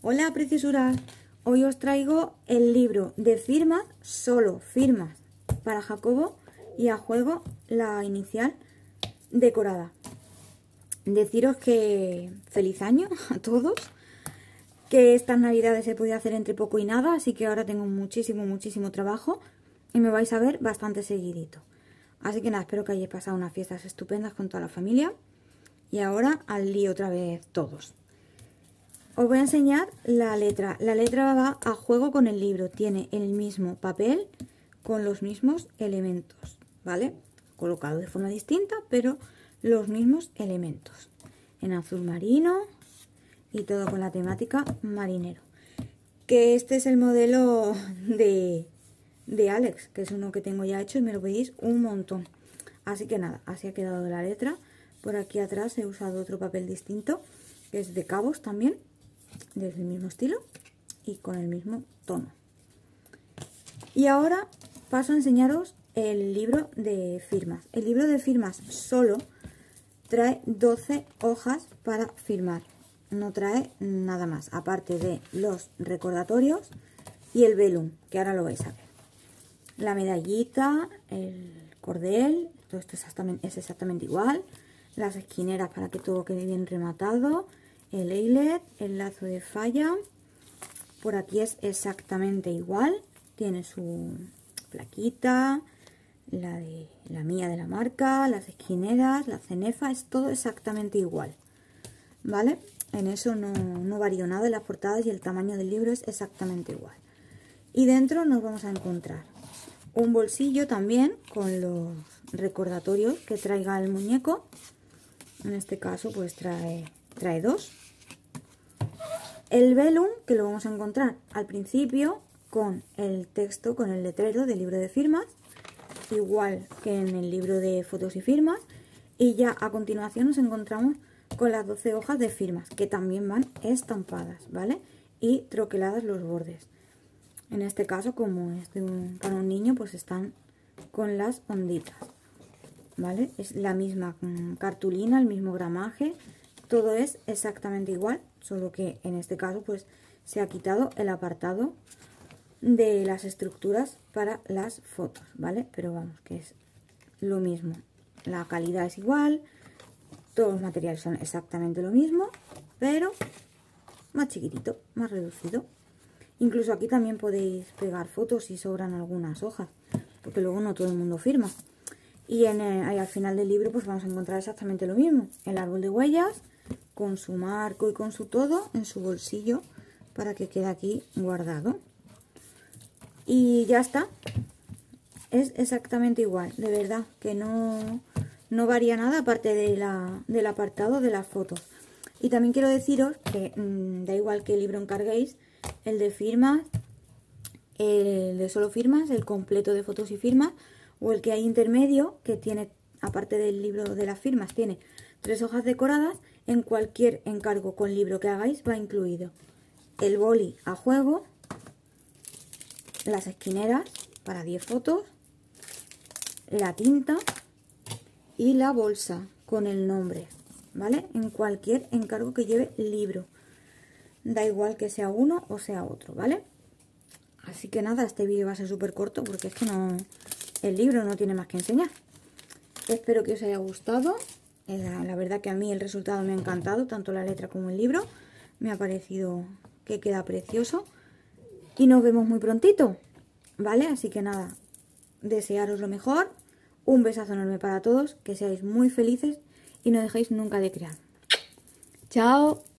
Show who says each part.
Speaker 1: Hola preciosuras, hoy os traigo el libro de firmas, solo firmas para Jacobo y a juego la inicial decorada. Deciros que feliz año a todos, que estas navidades se podía hacer entre poco y nada, así que ahora tengo muchísimo trabajo y me vais a ver bastante seguidito. Así que nada, espero que hayáis pasado unas fiestas estupendas con toda la familia y ahora al lío otra vez todos. Os voy a enseñar la letra. La letra va a juego con el libro. Tiene el mismo papel con los mismos elementos, ¿vale? Colocado de forma distinta, pero los mismos elementos. En azul marino y todo con la temática marinero. Que este es el modelo de Alex, que es uno que tengo ya hecho y me lo pedís un montón. Así que nada, así ha quedado la letra. Por aquí atrás he usado otro papel distinto, que es de cabos también, del mismo estilo y con el mismo tono. Y ahora paso a enseñaros el libro de firmas. El libro de firmas solo trae 12 hojas para firmar. No trae nada más, aparte de los recordatorios y el velum, que ahora lo vais a ver. La medallita, el cordel, todo esto es exactamente igual. Las esquineras para que todo quede bien rematado. El eyelet, el lazo de falla. Por aquí es exactamente igual. Tiene su plaquita, la mía de la marca, las esquineras, la cenefa, es todo exactamente igual. ¿Vale? En eso no varío nada, en las portadas y el tamaño del libro es exactamente igual. Y dentro nos vamos a encontrar un bolsillo también con los recordatorios que traiga el muñeco. En este caso pues trae dos. El velum, que lo vamos a encontrar al principio con el texto, con el letrero del libro de firmas, igual que en el libro de fotos y firmas. Y ya a continuación nos encontramos con las 12 hojas de firmas, que también van estampadas, ¿vale? Y troqueladas los bordes. En este caso, como es para un niño, pues están con las onditas, ¿vale? Es la misma cartulina, el mismo gramaje, todo es exactamente igual, solo que en este caso pues se ha quitado el apartado de las estructuras para las fotos, ¿vale? Pero vamos, que es lo mismo, la calidad es igual, todos los materiales son exactamente lo mismo, pero más chiquitito, más reducido. Incluso aquí también podéis pegar fotos si sobran algunas hojas, porque luego no todo el mundo firma. Y ahí al final del libro pues vamos a encontrar exactamente lo mismo. El árbol de huellas, con su marco y con su todo, en su bolsillo, para que quede aquí guardado. Y ya está. Es exactamente igual, de verdad, que no varía nada aparte del apartado de las fotos. Y también quiero deciros que da igual que libro encarguéis, el de firmas, el de solo firmas, el completo de fotos y firmas, o el que hay intermedio, que tiene, aparte del libro de las firmas, tiene 3 hojas decoradas. En cualquier encargo con libro que hagáis va incluido el boli a juego, las esquineras para 10 fotos, la tinta y la bolsa con el nombre, ¿vale? En cualquier encargo que lleve libro. Da igual que sea uno o sea otro, ¿vale? Así que nada, este vídeo va a ser súper corto porque es que el libro no tiene más que enseñar. Espero que os haya gustado. La verdad que a mí el resultado me ha encantado, tanto la letra como el libro. Me ha parecido que queda precioso. Y nos vemos muy prontito, ¿vale? Así que nada, desearos lo mejor. Un besazo enorme para todos, que seáis muy felices y no dejéis nunca de crear. ¡Chao!